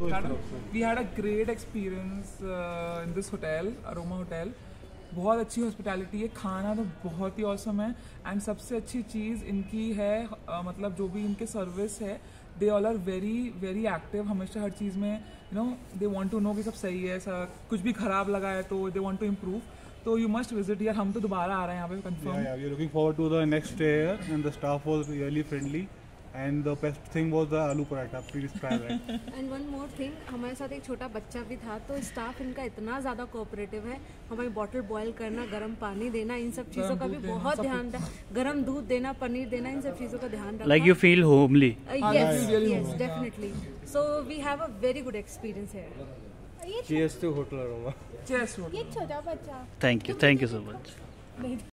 We had a great experience in this hotel, Aroma Hotel. बहुत अच्छी hospitality है, खाना तो बहुत ही औसम है एंड सबसे अच्छी चीज़ इनकी है मतलब जो भी इनके सर्विस है, they all are very very active. हमेशा हर चीज़ में you know they want to know कि सब सही है, कुछ भी खराब लगा है तो दे वांट टू इम्प्रूव. तो यू मस्ट विजिट यार, हम तो दोबारा आ रहे हैं यहाँ पे confirm. Yeah, we are looking forward to the next stay here and the staff was really friendly. And the best thing was the aloo paratha. Please try that. And one more thing, हमारे साथ एक छोटा बच्चा भी था, तो staff इनका इतना ज़्यादा कोऑपरेटिव है. हमें बॉटल बॉयल करना, गर्म पानी देना, इन सब चीज़ों का भी बहुत ध्यान रखा. गर्म दूध देना, पनीर देना, इन सब चीज़ों का ध्यान रखा. Like you feel homely. Yes, definitely. So we have a very good experience here. Cheers to Hotel Aroma. Cheers. ये छोटा बच्चा. Thank you so much.